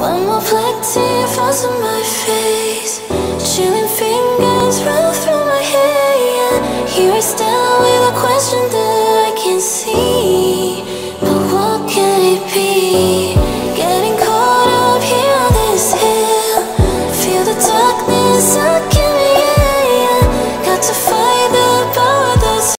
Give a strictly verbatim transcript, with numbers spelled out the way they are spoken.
One more black tear falls on my face. Chilling fingers roll through my hair. Here I stand with